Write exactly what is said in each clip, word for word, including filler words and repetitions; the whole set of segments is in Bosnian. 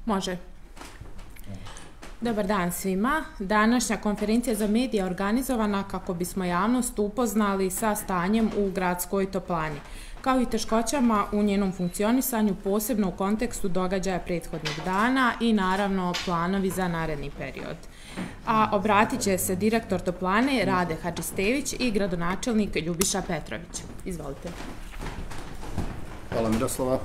Može. Dobar dan svima. Današnja konferencija za medije je organizovana kako bismo javnost upoznali sa stanjem u gradskoj toplani, kao i teškoćama u njenom funkcionisanju, posebno u kontekstu događaja prethodnih dana i naravno planovi za naredni period. A obratit će se direktor toplane Rade Hadžistević i gradonačelnik Ljubiša Petrović. Izvolite. Hvala Miroslava.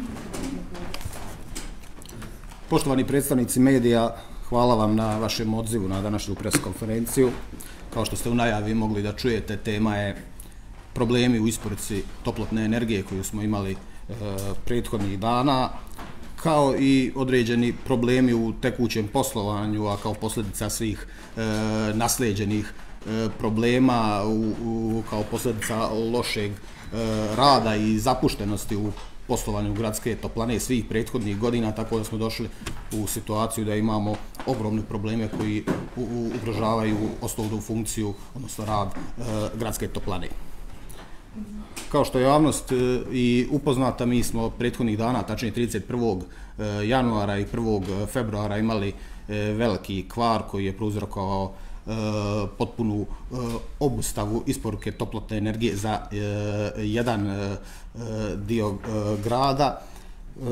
Poštovani predstavnici medija, hvala vam na vašem odzivu na današnju preskonferenciju. Kao što ste u najavi mogli da čujete, tema je problemi u isporuci toplotne energije koju smo imali e, prethodnih dana, kao i određeni problemi u tekućem poslovanju, a kao posljedica svih e, naslijeđenih e, problema, u, u, kao posljedica lošeg e, rada i zapuštenosti u poslovanju gradske toplane svih prethodnih godina, tako da smo došli u situaciju da imamo ogromne probleme koji ugrožavaju osnovnu funkciju, odnosno rad e, gradske toplane. Kao što je javnost e, i upoznata, mi smo prethodnih dana, tačnije trideset prvog januara i prvog februara imali e, veliki kvar koji je prouzrokovao e, potpunu e, obustavu isporuke toplotne energije za e, jedan e, dio e, grada. E,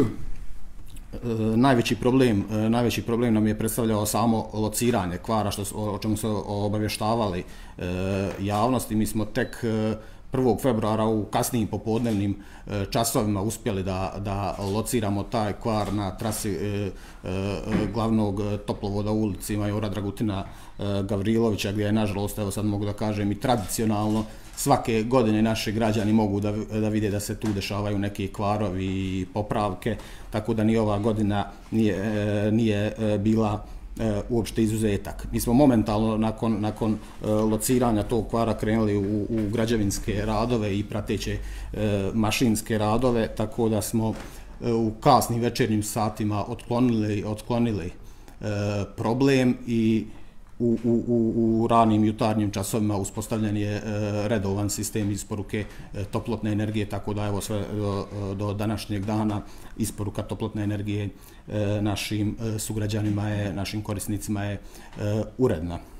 najveći problem, e, najveći problem nam je predstavljao samo lociranje kvara, što, o čemu se obavještavali e, javnosti. Mi smo tek e, prvog februara u kasnijim popodnevnim e, časovima uspjeli da, da lociramo taj kvar na trasi e, e, glavnog toplovoda u ulici Majora Dragutina e, Gavrilovića, gdje je, nažalost, evo sad mogu da kažem, i tradicionalno svake godine naši građani mogu da, da vide da se tu dešavaju neki kvarovi i popravke, tako da ni ova godina nije, e, nije e, bila uopšte izuzetak. Mi smo momentalno nakon, nakon lociranja tog kvara krenuli u, u građevinske radove i prateće e, mašinske radove, tako da smo e, u kasnim večernjim satima otklonili, otklonili e, problem i u, u, u, u ranim jutarnjim časovima uspostavljen je e, redovan sistem isporuke e, toplotne energije, tako da evo sve do, do današnjeg dana isporuka toplotne energije e, našim e, sugrađanima je, našim korisnicima je e, uredna. E,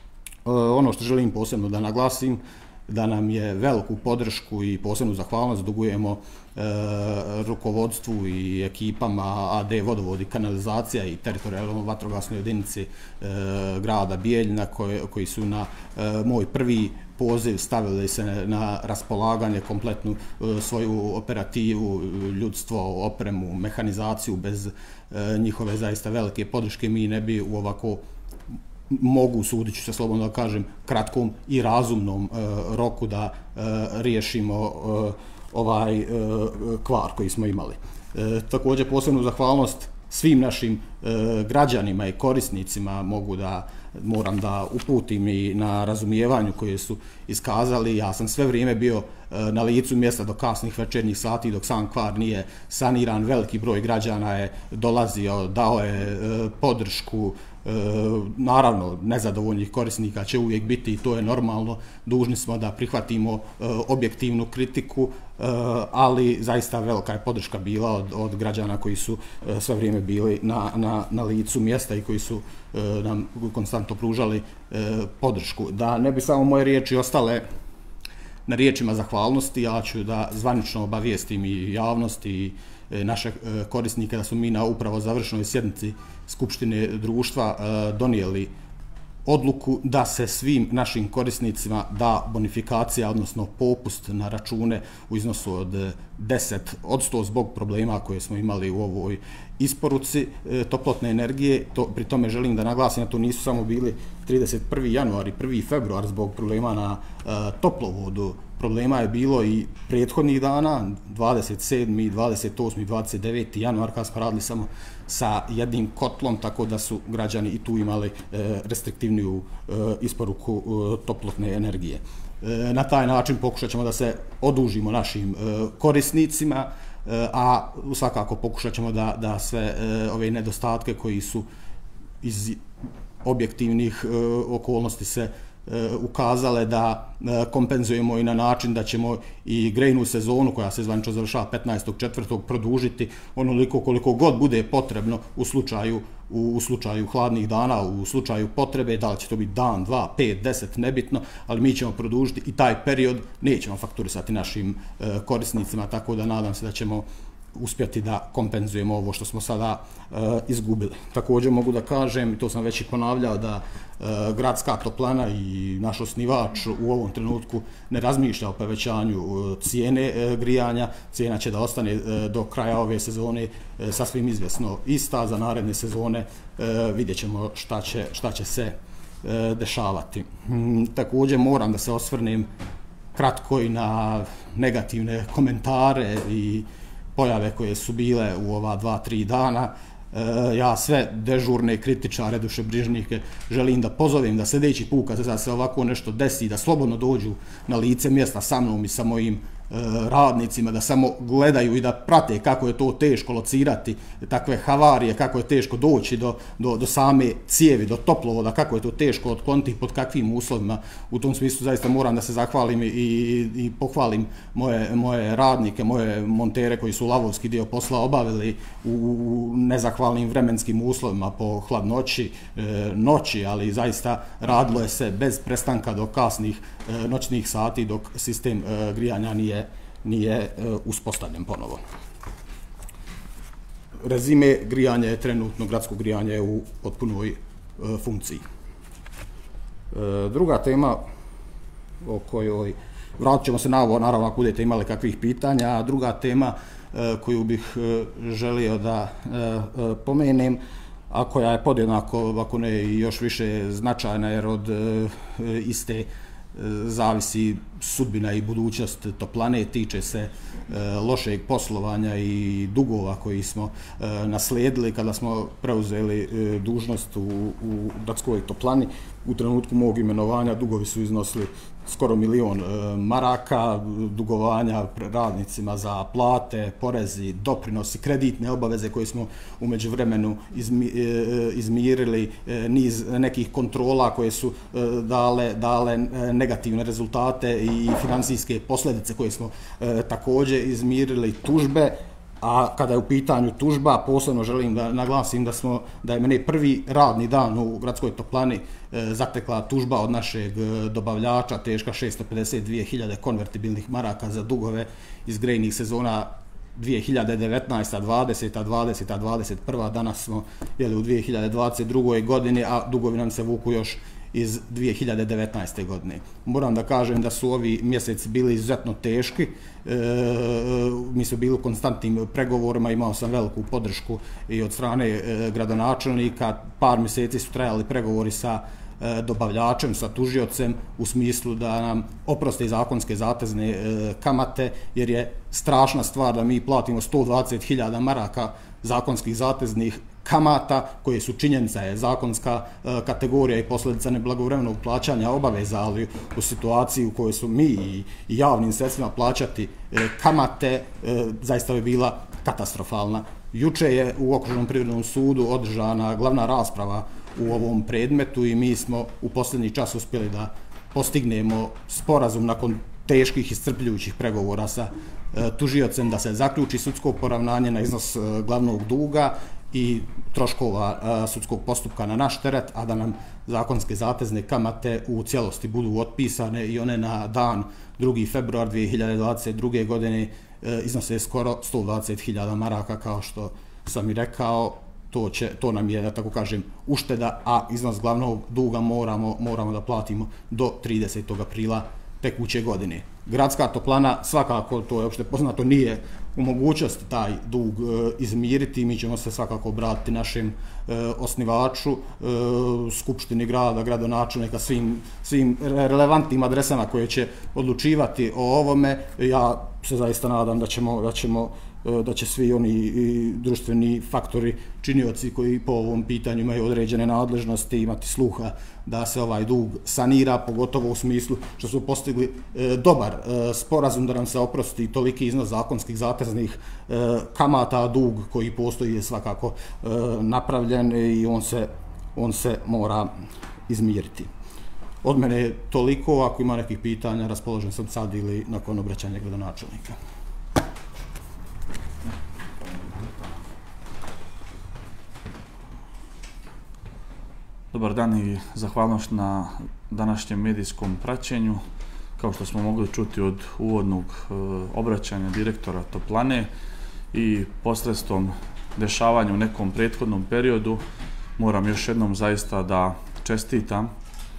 ono što želim posebno da naglasim, da nam je veliku podršku i posebnu zahvalnost dugujemo e, rukovodstvu i ekipama A D Vodovod i kanalizacija i teritorijalno vatrogasnoj jedinici e, grada Bijeljina, koje, koji su na e, moj prvi poziv stavili se na raspolaganje kompletnu e, svoju operativu, ljudstvo, opremu, mehanizaciju. Bez e, njihove zaista velike podrške mi ne bi u ovako, mogu, sudit ću se slobodno da kažem, kratkom i razumnom e, roku da e, riješimo e, ovaj e, kvar koji smo imali. E, također posebnu zahvalnost svim našim e, građanima i korisnicima mogu da moram da uputim i na razumijevanju koje su iskazali. Ja sam sve vrijeme bio e, na licu mjesta do kasnih večernjih sati dok sam kvar nije saniran. Veliki broj građana je dolazio, dao je e, podršku. E, naravno, nezadovoljnih korisnika će uvijek biti i to je normalno. Dužni smo da prihvatimo e, objektivnu kritiku, e, ali zaista velika je podrška bila od, od građana koji su e, sve vrijeme bili na, na, na licu mjesta i koji su e, nam konstantno pružali e, podršku. Da ne bi samo moje riječi ostale na riječima zahvalnosti, ja ću da zvanično obavijestim i javnost i naše korisnike da su mi na upravo završenoj sjednici Skupštine društva donijeli odluku da se svim našim korisnicima da bonifikacija, odnosno popust na račune u iznosu od deset posto zbog problema koje smo imali u ovoj isporuci e, toplotne energije. To, pri tome želim da naglasim da to nisu samo bili trideset prvi januar i prvi februar zbog problema na e, toplovodu. Problema je bilo i prethodnih dana, dvadeset sedmi, dvadeset osmi, dvadeset deveti januar, kad smo radili samo sa jednim kotlom, tako da su građani i tu imali e, restriktivniju e, isporuku e, toplotne energije. E, na taj način pokušat ćemo da se odužimo našim e, korisnicima, e, a svakako pokušat ćemo da, da sve e, ove nedostatke koji su iz objektivnih e, okolnosti se ukazale da kompenzujemo i na način da ćemo i grejnu sezonu koja se zvanično završava petnaestog četvrtog produžiti onoliko koliko god bude potrebno u slučaju U, u slučaju hladnih dana, u slučaju potrebe, da li će to biti dan, dva, pet, deset, nebitno, ali mi ćemo produžiti i taj period, nećemo fakturisati našim e, korisnicima, tako da nadam se da ćemo uspjeti da kompenzujemo ovo što smo sada e, izgubili. Također mogu da kažem, i to sam već i ponavljao, da e, gradska toplana i naš osnivač u ovom trenutku ne razmišlja o povećanju cijene e, grijanja. Cijena će da ostane e, do kraja ove sezone e, sasvim izvjesno ista. Za naredne sezone e, vidjet ćemo šta će, šta će se e, dešavati. Hmm, također moram da se osvrnem kratko i na negativne komentare i pojave koje su bile u ova dva, tri dana. E, ja sve dežurne kritičare, dušebrižnike želim da pozovem da sljedeći put kad se ovako nešto desi, da slobodno dođu na lice mjesta sa mnom i sa mojim radnicima, da samo gledaju i da prate kako je to teško locirati takve havarije, kako je teško doći do, do, do same cijevi, do toplovoda, kako je to teško otkloniti pod kakvim uslovima. U tom smislu zaista moram da se zahvalim i, i, i pohvalim moje, moje radnike, moje montere koji su lavovski dio posla obavili u, u nezahvalnim vremenskim uslovima po hladnoći, e, noći, ali zaista radilo je se bez prestanka do kasnih e, noćnih sati dok sistem e, grijanja nije nije uspostavljen ponovo. Rezime, grijanje je trenutno, gradsko grijanje je u potpunoj funkciji. Druga tema o kojoj vratit ćemo se na ovo, naravno ako budete imali kakvih pitanja, a druga tema koju bih želio da pomenem, a koja je podjednako, ako ne i još više značajna, jer od iste zavisi sudbina i budućnost toplane, tiče se e, lošeg poslovanja i dugova koji smo e, naslijedili kada smo preuzeli e, dužnost u, u gradskoj toplani. U trenutku mog imenovanja dugovi su iznosili skoro milion e, maraka, dugovanja radnicima za plate, porezi, doprinosi, kreditne obaveze koje smo u međuvremenu izmi, e, izmirili, e, niz nekih kontrola koje su e, dale, dale negativne rezultate i financijske posljedice koje smo e, također izmirili, tužbe. A kada je u pitanju tužba, posebno želim da naglasim da, smo, da je mene prvi radni dan u gradskoj toplani e, zatekla tužba od našeg dobavljača teška šesto pedeset dvije hiljade konvertibilnih maraka za dugove iz grejnih sezona dvije hiljade devetnaesta, dvadeseta, dvadeseta, dvadeset prva. Danas smo jeli, u dvije hiljade dvadeset drugoj godini, a dugovi nam se vuku još iz dvije hiljade devetnaeste. godine. Moram da kažem da su ovi mjeseci bili izuzetno teški. E, mi smo bili u konstantnim pregovorima, imao sam veliku podršku i od strane e, gradonačelnika. Par mjeseci su trajali pregovori sa e, dobavljačem, sa tužiocem u smislu da nam oproste zakonske zatezne e, kamate, jer je strašna stvar da mi platimo sto dvadeset hiljada maraka zakonskih zateznih kamata koje su činjenica je zakonska e, kategorija i posljedica neblagovremenog plaćanja obaveza, ali u situaciji u kojoj su mi i, i javnim sredstvima plaćati e, kamate e, zaista bi bila katastrofalna. Juče je u Okružnom privrednom sudu održana glavna rasprava u ovom predmetu i mi smo u posljednji čas uspjeli da postignemo sporazum nakon teških i iscrpljujućih pregovora sa e, tužiocem da se zaključi sudsko poravnanje na iznos e, glavnog duga i troškova a, sudskog postupka na naš teret, a da nam zakonske zatezne kamate u cijelosti budu otpisane i one na dan drugi februar dvije hiljade dvadeset druge. godine e, iznose skoro sto dvadeset hiljada maraka, kao što sam i rekao. To, će, to nam je, da tako kažem, ušteda, a iznos glavnog duga moramo, moramo da platimo do tridesetog aprila tekuće godine. Gradska toplana, svakako, to je opšte poznato, nije u mogućnosti taj dug e, izmiriti. Mi ćemo se svakako obratiti našem e, osnivaču, e, skupštini grada, gradonačelnika, svim, svim relevantnim adresama koje će odlučivati o ovome. Ja se zaista nadam da ćemo, da ćemo da će svi oni i društveni faktori, činioci koji po ovom pitanju imaju određene nadležnosti, imati sluha da se ovaj dug sanira, pogotovo u smislu što su postigli e, dobar e, sporazum da nam se oprosti toliki iznos zakonskih zateznih e, kamata, a dug koji postoji je svakako e, napravljen i on se, on se mora izmiriti. Od mene je toliko, ako ima nekih pitanja, raspoložen sam sad ili nakon obraćanja gradonačelnika. Dobar dan i zahvalnost na današnjem medijskom praćenju. Kao što smo mogli čuti od uvodnog e, obraćanja direktora Toplane i posredstvom dešavanja u nekom prethodnom periodu, moram još jednom zaista da čestitam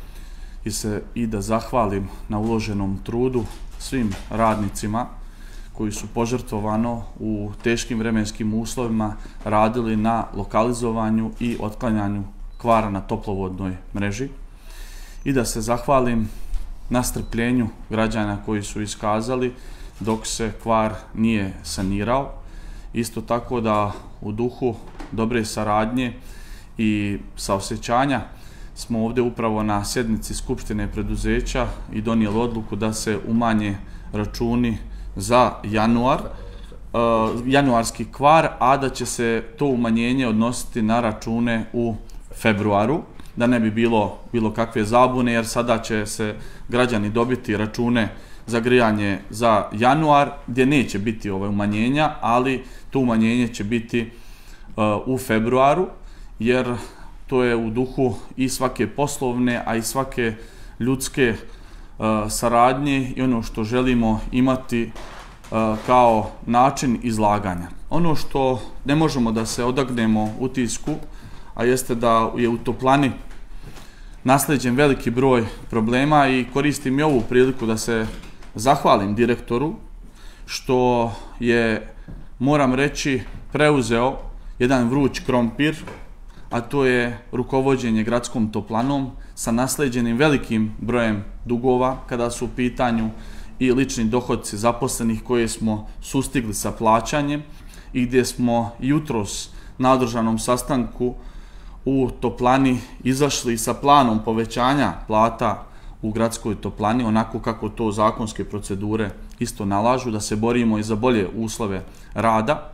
i, se, i da zahvalim na uloženom trudu svim radnicima koji su požrtvovano u teškim vremenskim uslovima radili na lokalizovanju i otklanjanju kvara na toplovodnoj mreži i da se zahvalim na strpljenju građana koji su iskazali dok se kvar nije sanirao. Isto tako da u duhu dobre saradnje i saosećanja smo ovdje upravo na sjednici Skupštine preduzeća i donijeli odluku da se umanje računi za januar, uh, januarski kvar, a da će se to umanjenje odnositi na račune u februaru, da ne bi bilo bilo kakve zabune, jer sada će se građani dobiti račune za grijanje za januar, gdje neće biti ove umanjenja, ali to umanjenje će biti uh, u februaru, jer to je u duhu i svake poslovne, a i svake ljudske uh, saradnje i ono što želimo imati uh, kao način izlaganja. Ono što ne možemo da se odagnemo utisku, a jeste da je u Toplani naslijeđen veliki broj problema i koristim i ovu priliku da se zahvalim direktoru što je, moram reći, preuzeo jedan vruć krompir, a to je rukovođenje gradskom Toplanom sa naslijeđenim velikim brojem dugova kada su u pitanju i lični dohodci zaposlenih koje smo sustigli sa plaćanjem i gdje smo jutros na održanom sastanku u Toplani izašli sa planom povećanja plata u gradskoj Toplani, onako kako to zakonske procedure isto nalažu, da se borimo i za bolje uslove rada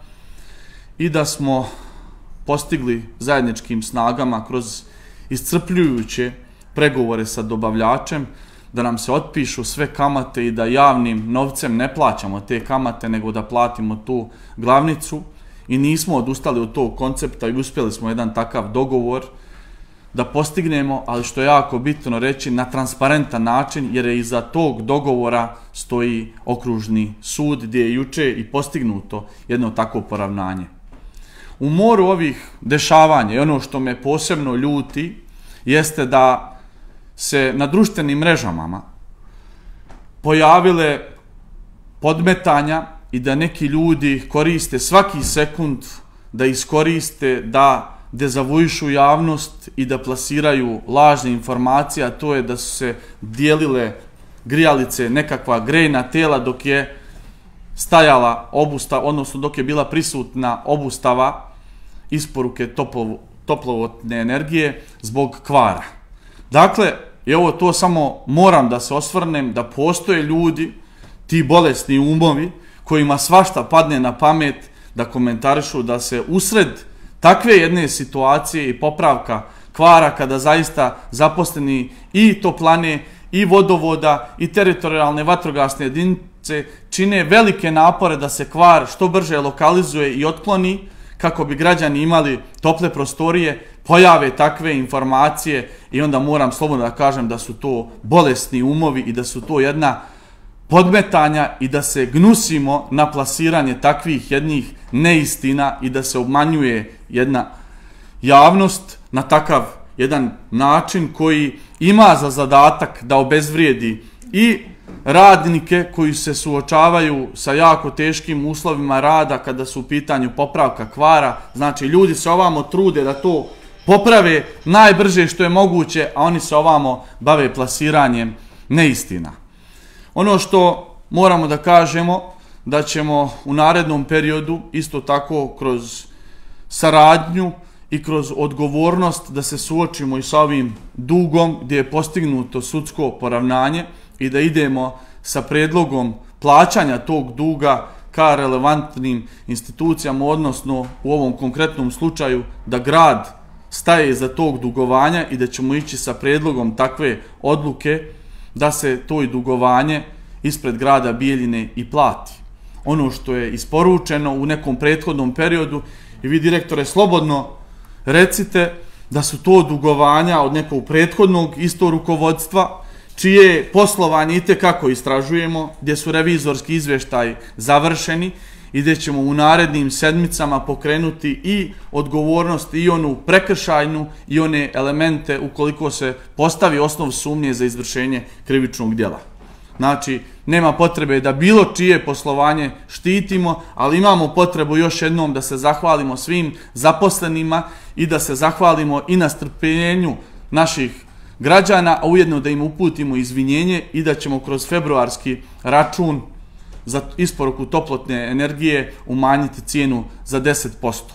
i da smo postigli zajedničkim snagama kroz iscrpljujuće pregovore sa dobavljačem da nam se otpišu sve kamate i da javnim novcem ne plaćamo te kamate, nego da platimo tu glavnicu. I nismo odustali od tog koncepta i uspjeli smo jedan takav dogovor da postignemo, ali što je jako bitno reći, na transparentan način, jer je iza tog dogovora stoji okružni sud gdje je juče i postignuto jedno takvo poravnanje. U moru ovih dešavanja i ono što me posebno ljuti jeste da se na društvenim mrežama pojavile podmetanja i da neki ljudi koriste svaki sekund da iskoriste, da dezavuišu javnost i da plasiraju lažne informacije, a to je da su se dijelile grijalice, nekakva grejna tela dok je stajala obustava, odnosno dok je bila prisutna obustava isporuke toplo, toplovodne energije zbog kvara. Dakle, i ovo to samo moram da se osvrnem, da postoje ljudi, ti bolesni umovi, kojima svašta padne na pamet da komentarišu da se usred takve jedne situacije i popravka kvara, kada zaista zaposleni i Toplane i vodovoda i teritorijalne vatrogasne jedinice čine velike napore da se kvar što brže lokalizuje i otkloni kako bi građani imali tople prostorije, pojave takve informacije i onda moram slobodno da kažem da su to bolesni umovi i da su to jedna podmetanja i da se gnusimo na plasiranje takvih jednih neistina i da se obmanjuje jedna javnost na takav jedan način koji ima za zadatak da obezvrijedi i radnike koji se suočavaju sa jako teškim uslovima rada kada su u pitanju popravka kvara. Znači, ljudi se ovamo trude da to poprave najbrže što je moguće, a oni se ovamo bave plasiranjem neistina. Ono što moramo da kažemo, da ćemo u narednom periodu isto tako kroz saradnju i kroz odgovornost da se suočimo i sa ovim dugom gdje je postignuto sudsko poravnanje i da idemo sa predlogom plaćanja tog duga ka relevantnim institucijama, odnosno u ovom konkretnom slučaju da grad staje za tog dugovanja i da ćemo ići sa prijedlogom takve odluke da se to i dugovanje ispred grada Bijeljine i plati. Ono što je isporučeno u nekom prethodnom periodu, i vi direktore slobodno recite da su to dugovanja od nekog prethodnog isto rukovodstva, čije poslovanje itekako istražujemo, gdje su revizorski izvještaji završeni i gdje ćemo u narednim sedmicama pokrenuti i odgovornost i onu prekršajnu i one elemente ukoliko se postavi osnov sumnje za izvršenje krivičnog djela. Znači, nema potrebe da bilo čije poslovanje štitimo, ali imamo potrebu još jednom da se zahvalimo svim zaposlenima i da se zahvalimo i na strpljenju naših građana, a ujedno da im uputimo izvinjenje i da ćemo kroz februarski račun za isporuku toplotne energije umanjiti cijenu za deset posto.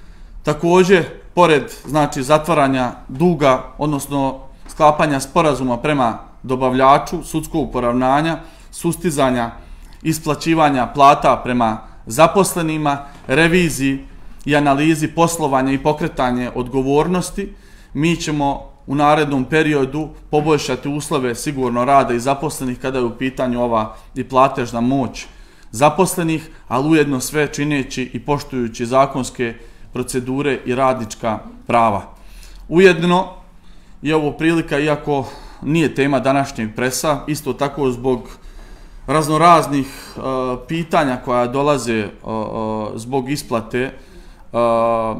Također, pored znači zatvaranja duga, odnosno sklapanja sporazuma prema dobavljaču, sudskog poravnanja, sustizanja, isplaćivanja plata prema zaposlenima, reviziji i analizi poslovanja i pokretanje odgovornosti, mi ćemo u narednom periodu poboljšati uslove sigurno rada i zaposlenih kada je u pitanju ova i platežna moć zaposlenih, ali ujedno sve čineći i poštujući zakonske procedure i radnička prava. Ujedno je ovo prilika, iako nije tema današnjeg presa, isto tako zbog raznoraznih uh, pitanja koja dolaze uh, uh, zbog isplate uh,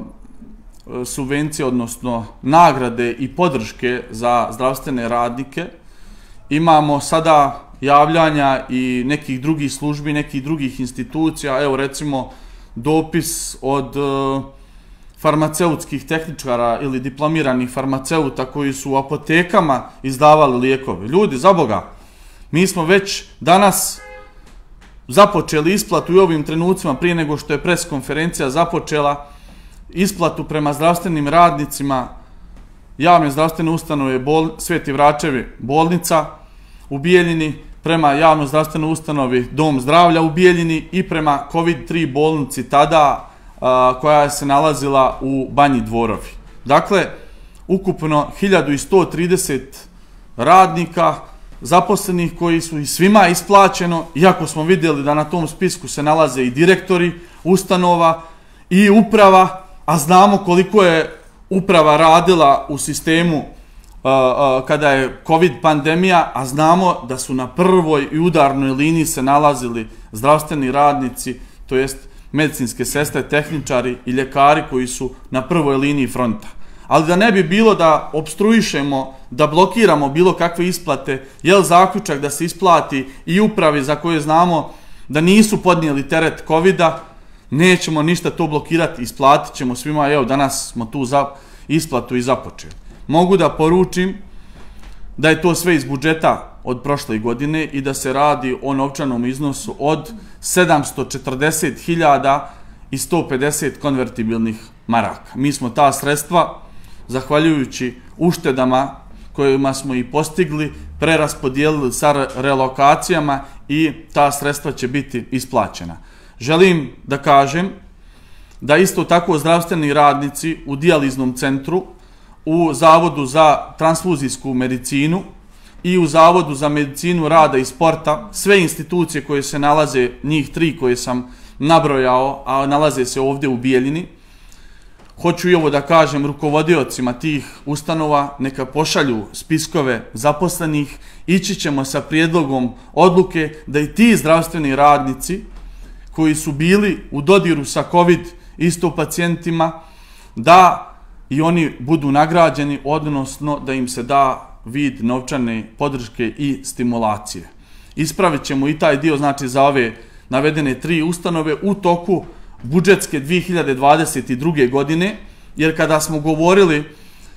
subvencije, odnosno nagrade i podrške za zdravstvene radnike. Imamo sada javljanja i nekih drugih službi, nekih drugih institucija, evo recimo dopis od uh, farmaceutskih tehničara ili diplomiranih farmaceuta koji su u apotekama izdavali lijekove. Ljudi, za Boga, mi smo već danas započeli isplatu i u ovim trenucima prije nego što je pres konferencija započela isplatu prema zdravstvenim radnicima javne zdravstvene ustanove bol, Sveti Vračevi bolnica u Bijeljini, prema javnoj zdravstvenoj ustanovi Dom zdravlja u Bijeljini i prema kovid tri bolnici tada a, koja se nalazila u Banji Dvorovi. Dakle, ukupno hiljadu sto trideset radnika zaposlenih koji su i svima isplaćeno, iako smo vidjeli da na tom spisku se nalaze i direktori ustanova i uprava, a znamo koliko je uprava radila u sistemu uh, uh, kada je COVID pandemija, a znamo da su na prvoj i udarnoj liniji se nalazili zdravstveni radnici, to jest medicinske sestre, tehničari i ljekari koji su na prvoj liniji fronta. Ali da ne bi bilo da obstruišemo, da blokiramo bilo kakve isplate, je zaključak da se isplati i upravi za koje znamo da nisu podnijeli teret kovida, nećemo ništa to blokirati, isplatit ćemo svima, evo danas smo tu za isplatu i započeli. Mogu da poručim da je to sve iz budžeta od prošle godine i da se radi o novčanom iznosu od sedamsto četrdeset hiljada i sto pedeset konvertibilnih maraka. Mi smo ta sredstva, zahvaljujući uštedama kojima smo i postigli, preraspodijelili sa relokacijama i ta sredstva će biti isplaćena. Želim da kažem da isto tako zdravstveni radnici u dijaliznom centru, u Zavodu za transfuzijsku medicinu i u Zavodu za medicinu rada i sporta, sve institucije koje se nalaze, njih tri koje sam nabrojao, a nalaze se ovdje u Bijeljini, hoću i ovo da kažem rukovodiocima tih ustanova, neka pošalju spiskove zaposlenih, ići ćemo sa prijedlogom odluke da i ti zdravstveni radnici koji su bili u dodiru sa COVID isto pacijentima, da i oni budu nagrađeni, odnosno da im se da vid novčane podrške i stimulacije. Ispravit ćemo i taj dio, znači za ove navedene tri ustanove u toku budžetske dvije hiljade dvadeset druge. godine, jer kada smo govorili, uh,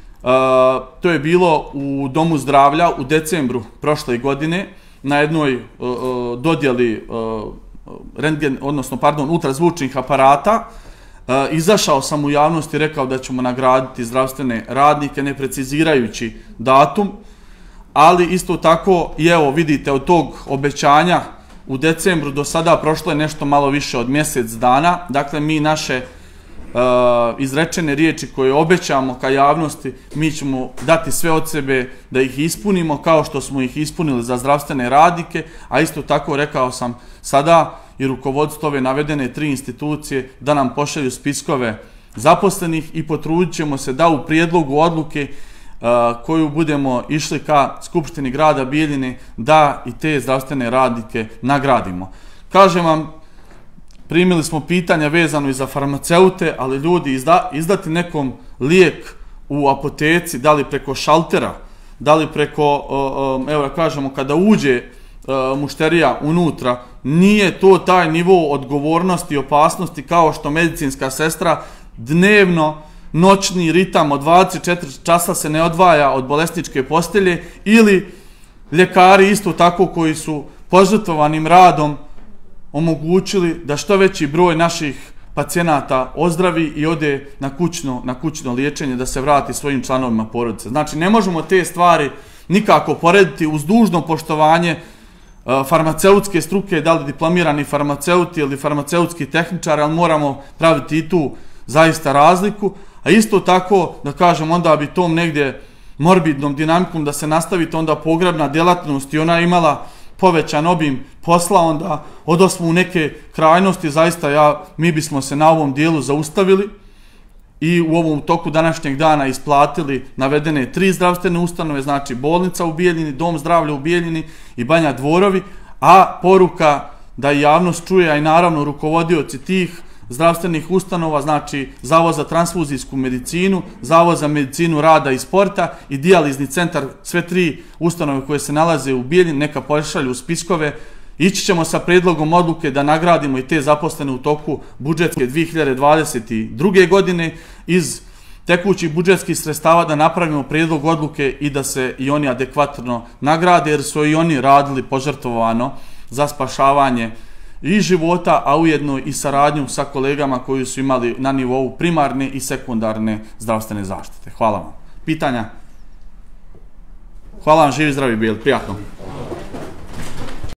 to je bilo u Domu zdravlja u decembru prošle godine, na jednoj uh, uh, dodjeli uh, rentgen, odnosno, pardon, ultrazvučnih aparata, uh, izašao sam u javnost i rekao da ćemo nagraditi zdravstvene radnike, ne precizirajući datum, ali isto tako, i evo vidite, od tog obećanja u decembru do sada prošlo je nešto malo više od mjesec dana. Dakle, mi naše izrečene riječi koje obećamo ka javnosti, mi ćemo dati sve od sebe da ih ispunimo kao što smo ih ispunili za zdravstvene radnike, a isto tako rekao sam sada i rukovodstvo ove navedene tri institucije da nam pošalju spiskove zaposlenih i potrudit ćemo se da u prijedlogu odluke koju budemo išli ka Skupštini grada Bijeljine da i te zdravstvene radnike nagradimo. Kažem vam, primili smo pitanja vezano i za farmaceute, ali ljudi izda, izdati nekom lijek u apoteci, da li preko šaltera, da li preko, evo kažemo, kada uđe mušterija unutra, nije to taj nivo odgovornosti i opasnosti kao što medicinska sestra dnevno noćni ritam od dvadeset četiri časa se ne odvaja od bolesničke postelje, ili ljekari isto tako koji su požrtvovanim radom omogućili da što veći broj naših pacijenata ozdravi i ode na kućno, na kućno liječenje, da se vrati svojim članovima porodice. Znači, ne možemo te stvari nikako porediti uz dužno poštovanje farmaceutske struke, da li diplomirani farmaceuti ili farmaceutski tehničari, ali moramo praviti i tu zaista razliku. A isto tako, da kažem, onda bi tom negdje morbidnom dinamikom da se nastavite, onda pogrebna djelatnost i ona imala povećan obim posla, onda odosmo u neke krajnosti, zaista ja, mi bismo se na ovom dijelu zaustavili i u ovom toku današnjeg dana isplatili navedene tri zdravstvene ustanove, znači bolnica u Bijeljini, dom zdravlja u Bijeljini i Banja Dvorovi, a poruka da i javnost čuje, a i naravno rukovodioci tih zdravstvenih ustanova, znači Zavod za transfuzijsku medicinu, Zavod za medicinu rada i sporta i dijalizni centar, sve tri ustanove koje se nalaze u Bijeljini, neka pošalju spiskove. Ići ćemo sa predlogom odluke da nagradimo i te zaposlene u toku budžetske dvije hiljade dvadeset druge. godine iz tekućih budžetskih sredstava, da napravimo predlog odluke i da se i oni adekvatno nagrade, jer su i oni radili požrtvovano za spašavanje i života, a ujedno i saradnju sa kolegama koji su imali na nivou primarne i sekundarne zdravstvene zaštite. Hvala vam. Pitanja? Hvala vam, živi zdravi bili, prijatno.